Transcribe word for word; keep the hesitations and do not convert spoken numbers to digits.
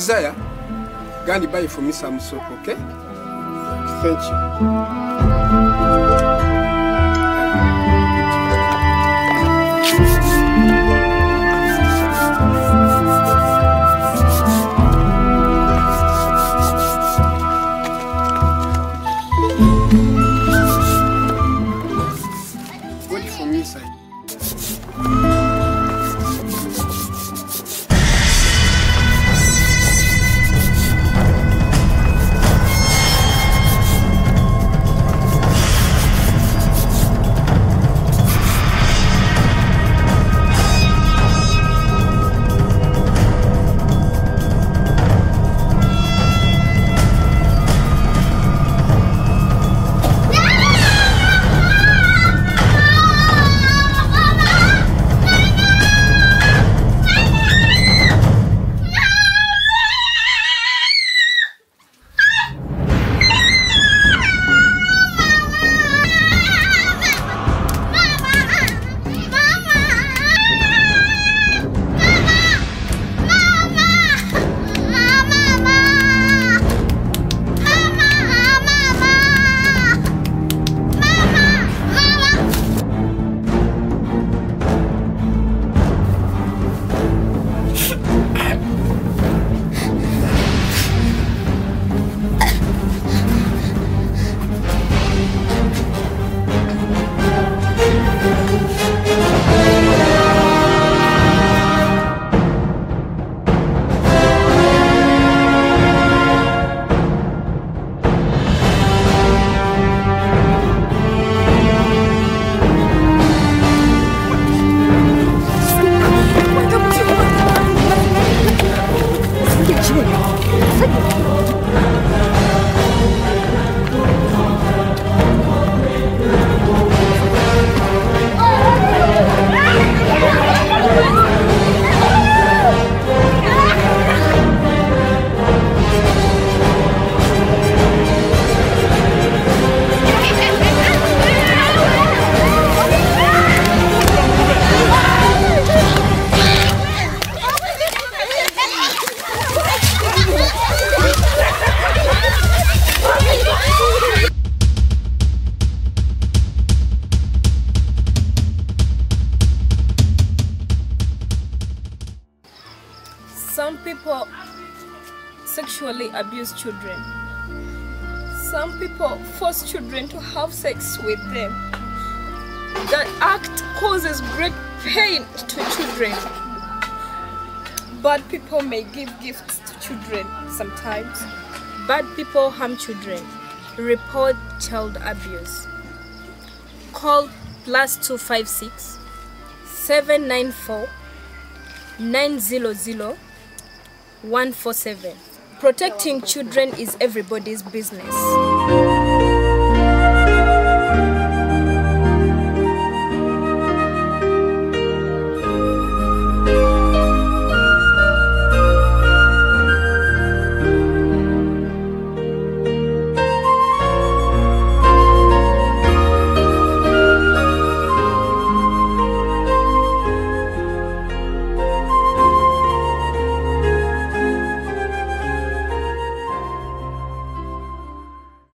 desire, go and buy for me some soap, okay? Thank you. What from inside? Some people sexually abuse children. Some people force children to have sex with them. That act causes great pain to children. Bad people may give gifts to children sometimes. Bad people harm children. Report child abuse. Call plus two five six, seven nine four, nine zero zero, one four seven. Protecting children is everybody's business.